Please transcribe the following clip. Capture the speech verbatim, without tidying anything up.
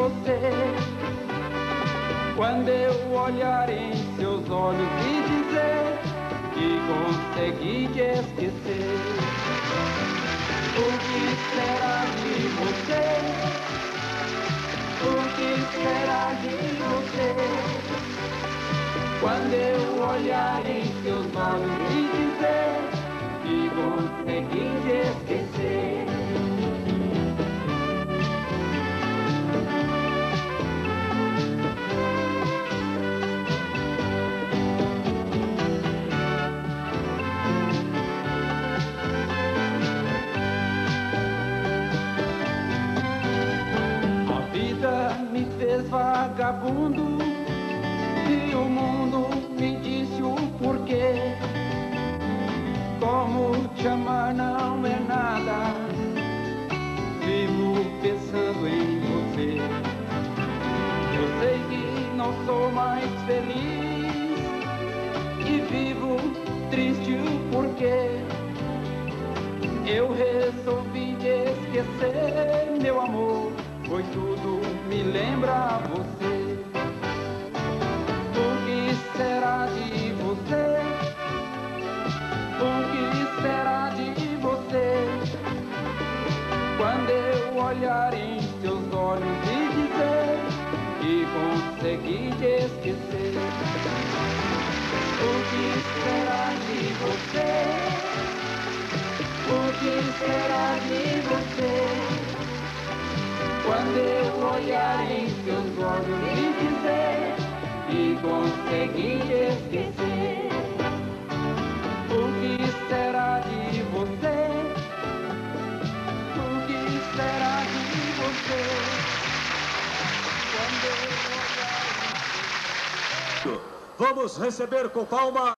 você. Quando eu olhar em seus olhos e dizer que consegui te esquecer. O que será de você? O que será de você? Quando eu olhar em seus olhos e dizer que consegui te esquecer. Me fez vagabundo e o mundo me disse o porquê. Como te amar não é nada, vivo pensando em você. Eu sei que não sou mais feliz e vivo triste o porquê. Eu resolvi te esquecer, meu amor, pois tudo me lembra você. O que será de você? O que será de você? Quando eu olhar em seus olhos e dizer que consegui te esquecer. O que será de você? O que será de você? Quando eu olhar em seus olhos e dizer que consegui te esquecer. O que será de você? O que será de você? Quando eu olhar em seus... Vamos receber com palma